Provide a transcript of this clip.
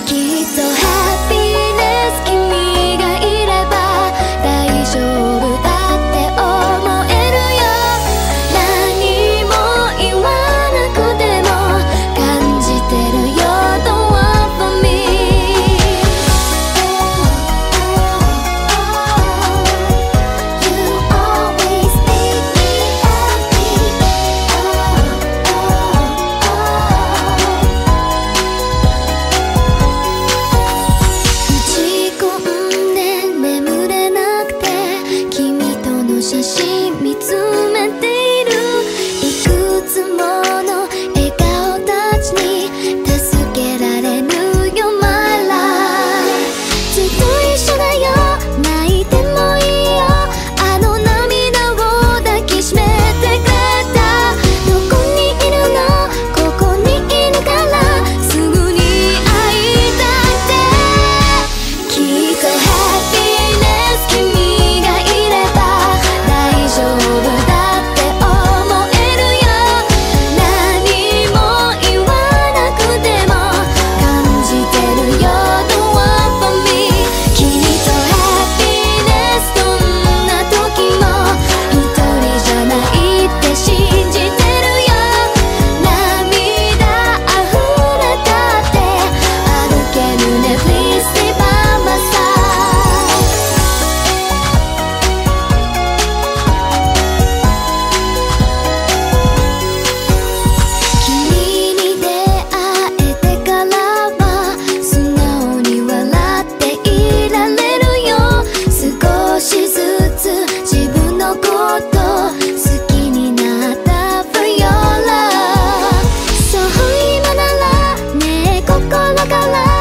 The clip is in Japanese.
きっとハッピーネス君がいれば大丈夫だって思えるよ。何も言わなくても感じてるよ Don't want for me You always make me happy打ち込んで眠れなくて君との写真見つめているいくつもの笑顔たちに助けられるよ My life ずっと一緒だよ泣いてもいいよあの涙を抱きしめてくれたどこにいるのここにいるからすぐに会いたいってきっとハッピーネス君がいれば大丈夫だって思えるよ何も言わなくても感じてるよ Don't want for me 君とハッピーネスどんな時も一人じゃないって信じてるよ涙あふれたって歩けるね Please stay by my side 君に出会えてからは素直に笑っていられるよ少しずつ自分のこと好きになった For your love そう今ならね心から